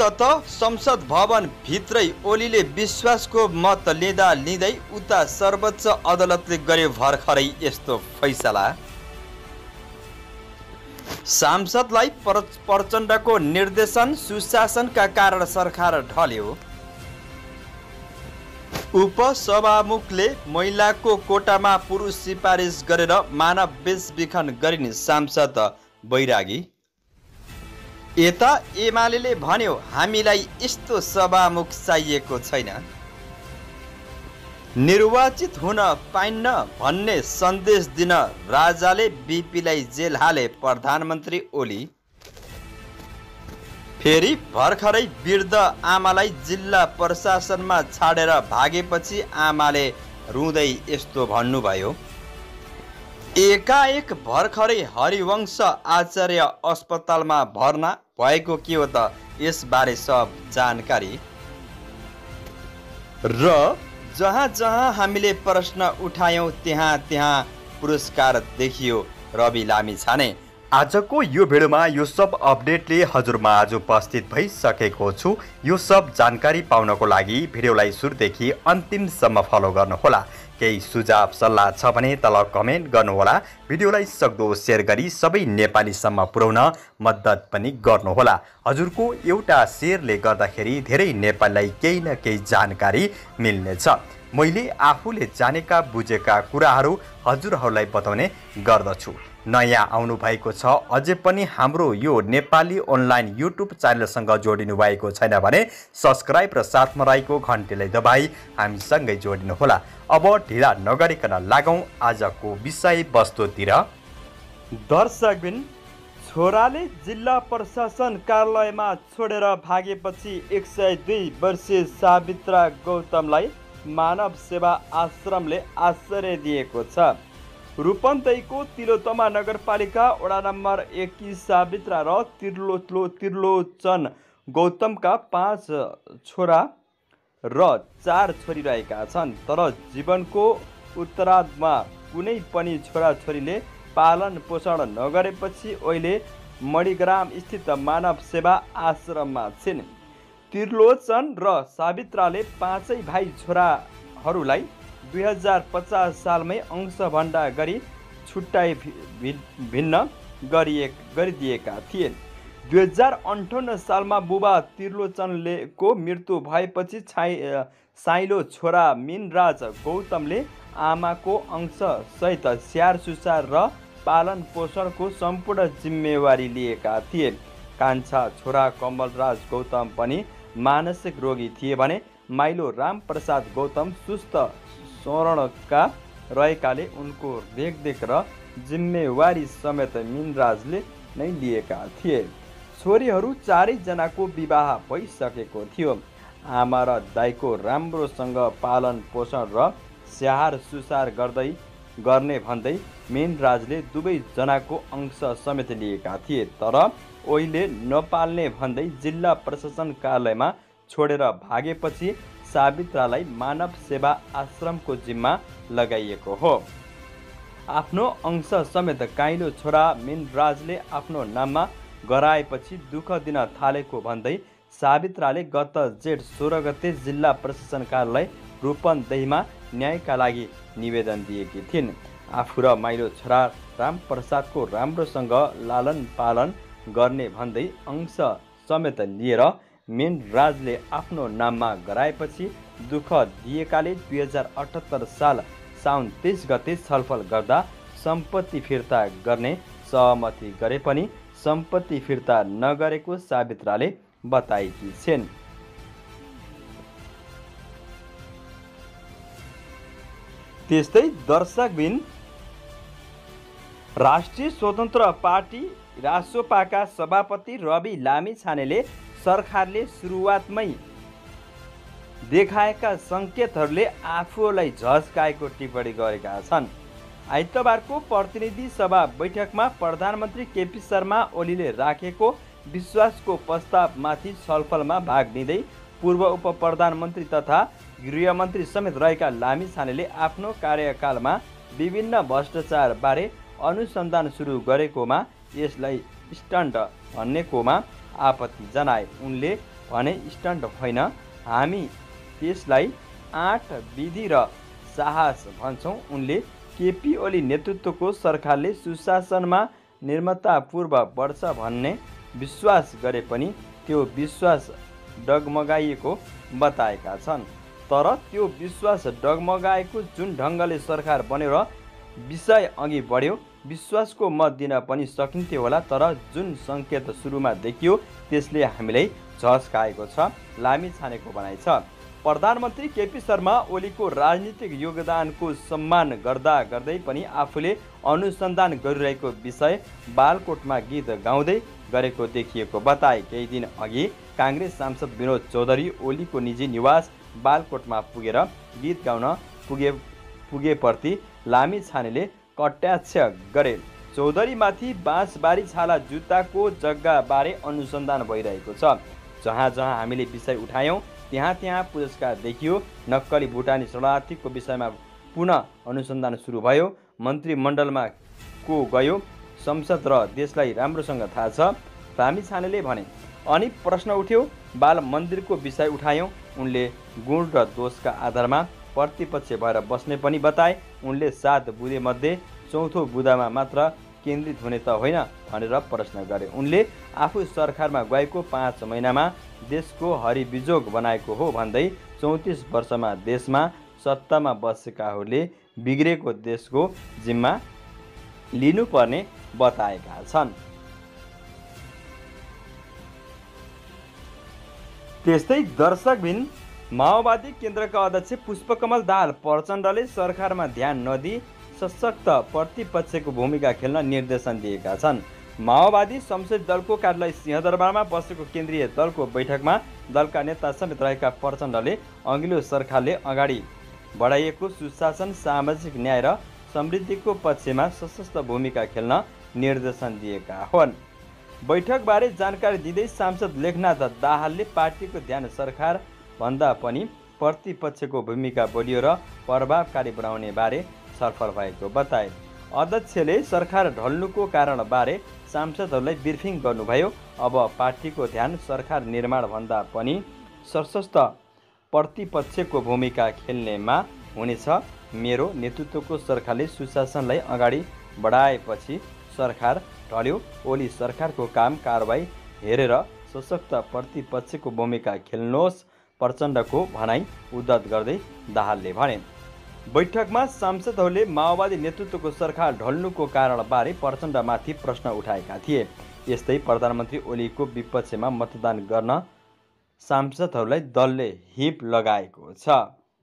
अन्तत संसद भवन भित्रै ओलीले विश्वासको मत लिँदै उता सर्वोच्च अदालतले गर्यो भर्खरै यस्तो फैसला। सांसदलाई प्रचण्डको निर्देशन सुशासनका कारण सरकार ढल्यो। उपसभामुखले महिलाको कोटामा पुरुष सिफारिस गरेर मानव बेचबिखन गरिने सांसद बैरागी। यता एमाले भन्यो हामीलाई यस्तो सभामुख चाहिएको छैन। निर्वाचित हुन पाइन्न भन्ने सन्देश दिन राजाले बिपीलाई जेल हाले प्रधानमन्त्री ओली। फेरि भर्खरै वृद्ध आमालाई जिल्ला प्रशासनमा छाडेर भागेपछि आमाले रुँदै यस्तो भन्नुभयो। एकाएक भर्खरै हरिवंश आचार्य अस्पतालमा भर्ना भएको के हो त, यसबारे सब जानकारी। र जहाँ जहाँ हामीले प्रश्न उठायौँ त्यहाँ पुरस्कार देखियो रवि लामिछाने। आजको यो भिडियोमा यो सब अपडेटले हजुरमा आज उपस्थित भइसकेको छु। यो सब जानकारी पाउनको लागि भिडियोलाई सुरुदेखि अन्तिमसम्म फलो गर्नुहोला। केही सुझाव सल्लाह छ भने तल कमेन्ट गर्नुहोला। भिडियोलाई सक्दो सेयर गरी सबै नेपालीसम्म पुर्याउन मद्दत पनि गर्नुहोला। हजुरको एउटा सेयरले गर्दाखेरि धेरै नेपालीलाई केही न केही जानकारी मिल्नेछ। मैले आफूले जानेका बुझेका कुराहरू हजुरहरूलाई बताउने गर्दछु। नयाँ आउनु भएको छ अझै पनि हाम्रो यो नेपाली अनलाइन युट्युब च्यानलसँग जोडिनु भएको छैन भने सब्स्क्राइब र साथमा रहेको घन्टीलाई दबाई हामीसँगै जोडिनुहोला। अब ढिला नगरिकन लागौँ आजको विषयवस्तुतिर। दर्शकबिन, छोराले जिल्ला प्रशासन कार्यालयमा छोडेर भागेपछि 102 वर्षीय सावित्रा गौतमलाई मानव सेवा आश्रमले आश्रय दिएको छ। रूपन्देहीको तिलोत्तमा नगरपालिका वडा नम्बर 21 सावित्रा र त्रिलोचन गौतमका 5 छोरा र 4 छोरी रहेका छन्। तर जीवनको उत्तरार्धमा कुनै पनि छोराछोरीले पालन पोषण नगरेपछि अहिले मणिग्राम स्थित मानव सेवा आश्रममा छिन्। त्रिलोचन र सावित्राले 5 भाइ छोराहरूलाई 2050 सालमै अंशभण्डा गरी छुट्टाइ भिन्न गरिदिएका थिए। 2058 सालमा बुबा त्रिलोचनको मृत्यु भएपछि साइलो छोरा मिनराज गौतमले आमाको अंशसहित स्याहार सुसार र पालन पोषणको सम्पूर्ण जिम्मेवारी लिएका थिए। कान्छा छोरा कमलराज गौतम पनि मानसिक रोगी थिए भने माइलो रामप्रसाद गौतम सुस्त स्मरणका रहेकाले उनको रेखदेख र जिम्मेवारी समेत मिनराजले नै लिएका थिए। छोरीहरू 4 जनाको विवाह भइसकेको थियो। आमा र दाइको राम्रोसँग पालन पोषण र स्याहार सुसार गर्ने भन्दै मिनराजले दुवै जनाको अंश समेत लिएका थिए। तर ओहीले नपाल्ने भन्दै जिल्ला प्रशासन कार्यालयमा छोडेर भागेपछि सावित्रालाई मानव सेवा आश्रमको जिम्मा लगाइएको हो। आफ्नो अंश समेत काइलो छोरा मिनराजले आफ्नो नाममा गराएपछि दुःख दिन थालेको भन्दै सावित्राले गत जेठ 16 गते जिल्ला प्रशासन कार्यालय रूपन्देहीमा न्यायका लागि निवेदन दिएकी थिइन्। आफू र माइलो छोरा रामप्रसादको राम्रोसँग लालन पालन गर्ने भन्दै अंश समेत लिएर मिनराजले आफ्नो नाममा गराएपछि दुःख दिएकाले 2078 साल साउन 23 गते छलफल गर्दा सम्पत्ति फिर्ता गर्ने सहमति गरे पनि सम्पत्ति फिर्ता नगरेको सावित्राले बताएकी छिन्। त्यस्तै दर्शकबिन, राष्ट्रिय स्वतन्त्र पार्टी रासोपाका सभापति रवि लामिछानेले सरकारले सुरुवातमै देखाएका सङ्केतहरूले आफूलाई झस्काएको टिप्पणी गरेका छन्। आइतबारको प्रतिनिधि सभा बैठकमा प्रधानमन्त्री केपी शर्मा ओलीले राखेको विश्वासको प्रस्तावमाथि छलफलमा भाग लिँदै पूर्व उप प्रधानमन्त्री तथा गृहमन्त्री समेत रहेका लामिछानेले आफ्नो कार्यकालमा विभिन्न भ्रष्टाचारबारे अनुसन्धान सुरु गरेकोमा यसलाई स्टन्ट भन्नेकोमा आपत्ति जनाए। उनले भने स्टन्ट होइन, हामी त्यसलाई आँट विधि र साहस भन्छौँ। उनले केपी ओली नेतृत्वको सरकारले सुशासनमा निर्मतापूर्व बढ्छ भन्ने विश्वास गरे पनि त्यो विश्वास डगमगाइएको बताएका छन्। तर त्यो विश्वास डगमगाएको जुन ढङ्गले सरकार बन्यो र विषय अघि बढ्यो, विश्वासको मत दिन पनि सकिन्थ्यो होला, तर जुन सङ्केत सुरुमा देखियो त्यसले हामीलाई झस्काएको छ, लामिछानेको भनाइ छ। प्रधानमन्त्री केपी शर्मा ओलीको राजनीतिक योगदानको सम्मान गर्दा गर्दै पनि आफूले अनुसन्धान गरिरहेको विषय बालकोटमा गीत गाउँदै गरेको देखिएको बताए। केही दिन अघि काङ्ग्रेस सांसद विनोद चौधरी ओलीको निजी निवास बालकोटमा पुगेर गीत गाउन पुगेप्रति लामिछानेले कटाक्ष गरे। चौधरीमाथि बाँसबारी छाला जुत्ताको जग्गाबारे अनुसन्धान भइरहेको छ। जहाँ जहाँ हामीले विषय उठायौँ त्यहाँ त्यहाँ पुरस्कार देखियो। नक्कली भुटानी शरणार्थीको विषयमा पुनः अनुसन्धान सुरु भयो। मन्त्रीमण्डलमा को गयो, संसद र देशलाई राम्रोसँग थाहा छ, लामिछानेले भने। अनि प्रश्न उठ्यो, बाल मन्दिरको विषय उठायौँ। उनले गुण र दोषका आधारमा प्रतिपक्ष भएर बस्ने पनि बताए। उनले 7 बुँदेमध्ये चौथो बुँदामा मात्र केन्द्रित हुने त होइन भनेर प्रश्न गरे। उनले आफू सरकारमा गएको 5 महिनामा देशको हरिबिजोग बनाएको हो भन्दै 34 वर्षमा देशमा सत्तामा बसेकाहरूले बिग्रेको देशको जिम्मा लिनुपर्ने बताएका छन्। त्यस्तै दर्शकबिन माओवादी केन्द्रका अध्यक्ष पुष्पकमल दाहाल प्रचण्डले सरकारमा ध्यान नदिई सशक्त प्रतिपक्षको भूमिका खेल्न निर्देशन दिएका छन्। माओवादी संसदीय दलको कार्यालय सिंहदरबारमा बसेको केन्द्रीय दलको बैठकमा दलका नेता समेत रहेका प्रचण्डले अघिल्लो सरकारले अगाडि बढाइएको सुशासन, सामाजिक न्याय र समृद्धिको पक्षमा सशक्त भूमिका खेल्न निर्देशन दिएका हुन्। बैठकबारे जानकारी दिँदै सांसद लेखनाथ दाहालले पार्टीको ध्यान सरकार भन्दा पनि प्रतिपक्षको भूमिका बलियो र प्रभावकारी बनाउने बारे छलफल भएको बताए। अध्यक्षले सरकार ढल्नुको कारणबारे सांसदहरूलाई ब्रिफिङ गर्नुभयो। अब पार्टीको ध्यान सरकार निर्माण भन्दा पनि सशक्त प्रतिपक्षको भूमिका खेल्नेमा हुनेछ। मेरो नेतृत्वको सरकारले सुशासनलाई अगाडि बढाएपछि सरकार ढल्यो। ओली सरकारको काम कारबाही हेरेर सशक्त प्रतिपक्षको भूमिका खेल्नुहोस्, प्रचण्डको भनाइ उद्धत गर्दै दाहालले भने। बैठकमा सांसदहरूले माओवादी नेतृत्वको सरकार ढल्नुको कारणबारे प्रचण्डमाथि प्रश्न उठाएका थिए। यस्तै प्रधानमन्त्री ओलीको विपक्षमा मतदान गर्न सांसदहरूलाई दलले हिप लगाएको छ।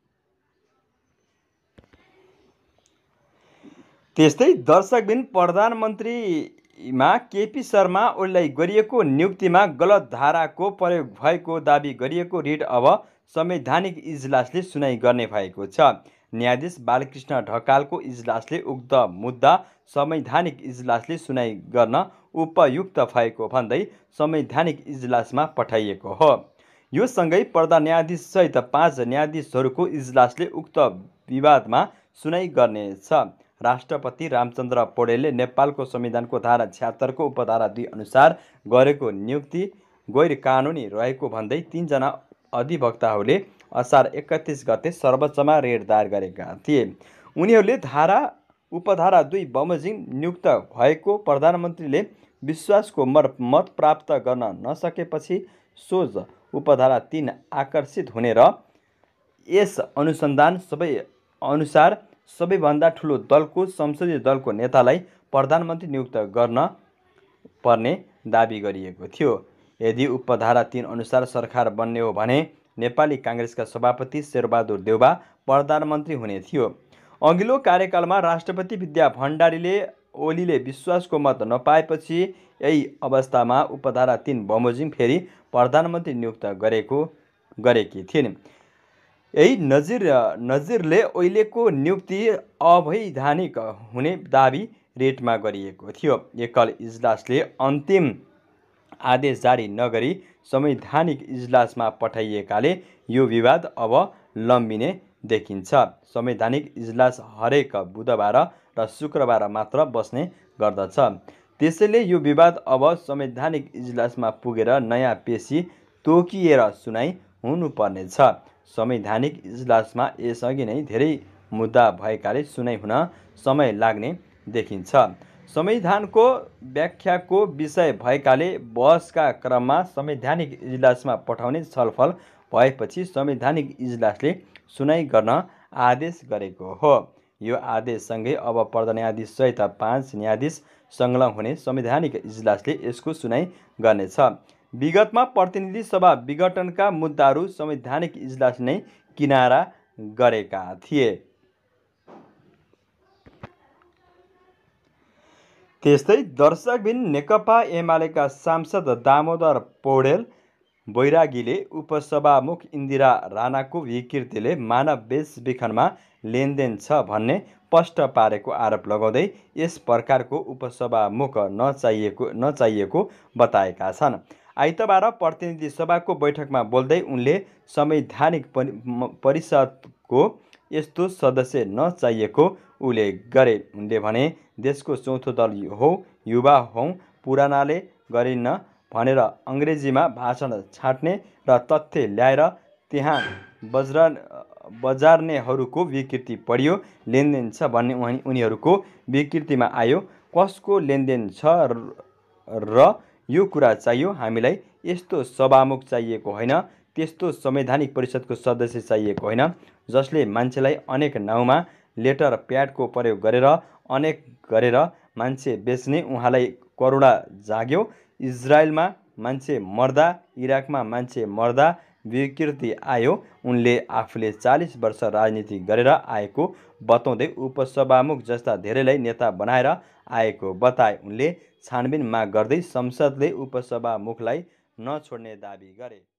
त्यस्तै दर्शकबिन प्रधानमन्त्रीमा केपी शर्मा ओलीलाई गरिएको नियुक्तिमा गलत धाराको प्रयोग भएको दाबी गरिएको रिट अब संवैधानिक इजलासले सुनाइ गर्ने भएको छ। न्यायाधीश बालकृष्ण ढकालको इजलासले उक्त मुद्दा संवैधानिक इजलासले सुनाइ गर्न उपयुक्त भएको भन्दै संवैधानिक इजलासमा पठाइएको हो। यो सँगै प्रधान न्यायाधीशसहित 5 न्यायाधीशहरूको इजलासले उक्त विवादमा सुनाइ गर्नेछ। राष्ट्रपति रामचन्द्र पौडेलले नेपालको संविधानको धारा 76 को उपधारा 2 अनुसार गरेको नियुक्ति गैर कानुनी रहेको भन्दै 3 जना अधिवक्ताहरूले असार 31 गते सर्वोच्चमा रिट दायर गरेका थिए। उनीहरूले उपधारा 2 बमोजिम नियुक्त भएको प्रधानमन्त्रीले विश्वासको मत प्राप्त गर्न नसकेपछि सोझ उपधारा 3 आकर्षित हुने र यस अनुसार सबैभन्दा ठुलो दलको संसदीय दलको नेतालाई प्रधानमन्त्री नियुक्त गर्न पर्ने दाबी गरिएको थियो। यदि उपधारा 3 अनुसार सरकार बन्ने हो भने नेपाली काङ्ग्रेसका सभापति शेरबहादुर देउबा प्रधानमन्त्री हुने थियो। अघिल्लो कार्यकालमा राष्ट्रपति विद्या भण्डारीले ओलीले विश्वासको मत नपाएपछि यही अवस्थामा उपधारा 3 बमोजिम फेरि प्रधानमन्त्री नियुक्त गरेकी थिइन्। यही नजिरले ओलीको नियुक्ति अवैधानिक हुने दाबी रिटमा गरिएको थियो। एकल इजलासले अन्तिम आदेश जारी नगरी संवैधानिक इजलासमा पठाइएकाले यो विवाद अब लम्बिने देखिन्छ। संवैधानिक इजलास हरेक बुधबार र शुक्रबार मात्र बस्ने गर्दछ। त्यसैले यो विवाद अब संवैधानिक इजलासमा पुगेर नयाँ पेशी तोकिएर सुनाइ हुनुपर्नेछ। संवैधानिक इजलासमा यसअघि नै धेरै मुद्दा भएकाले सुनाइ हुन समय लाग्ने देखिन्छ। संविधानको व्याख्याको विषय भएकाले बहसका क्रममा संवैधानिक इजलासमा पठाउने छलफल भएपछि संवैधानिक इजलासले सुनाइ गर्न आदेश गरेको हो। यो आदेशसँगै अब प्रधान न्यायाधीश सहित 5 न्यायाधीश संलग्न हुने संवैधानिक इजलासले यसको सुनाइ गर्नेछ। विगतमा प्रतिनिधि सभा विघटनका मुद्दाहरू संवैधानिक इजलासले नै किनारा गरेका थिए। त्यस्तै दर्शकबिन नेकपा एमालेका सांसद दामोदर पौडेल बैरागीले उपसभामुख इन्दिरा राणाको विकृतिले मानव बेचबिखनमा लेनदेन छ भन्ने स्पष्ट पारेको आरोप लगाउँदै यस प्रकारको उपसभामुख नचाहिएको बताएका छन्। आइतबार प्रतिनिधि सभाको बैठकमा बोल्दै उनले संवैधानिक परिषदको यस्तो सदस्य नचाहिएको उल्लेख गरे। उनले भने देशको चौथो दल हो, युवा हौँ, पुरानाले गरिन्न भनेर अङ्ग्रेजीमा भाषण छाट्ने र तथ्य ल्याएर त्यहाँ बजार्नेहरूको विकृति बढियो, लेनदेन छ भन्ने उनीहरूको विकृतिमा आयो। कसको लेनदेन छ र यो कुरा चाहियो। हामीलाई यस्तो सभामुख चाहिएको होइन, त्यस्तो संवैधानिक परिषदको सदस्य चाहिएको होइन जसले मान्छेलाई अनेक नाउँमा लेटर प्याडको प्रयोग गरेर मान्छे बेच्ने। उहाँलाई करुणा जाग्यो। इजरायलमा मान्छे मर्दा, इराकमा मान्छे मर्दा विकृति आयो। उनले आफूले 40 वर्ष राजनीति गरेर आएको बताउँदै उपसभामुख जस्ता धेरैलाई नेता बनाएर आएको बताए। उनले छानबिन माग गर्दै संसदले उपसभामुखलाई नछोड्ने दाबी गरे।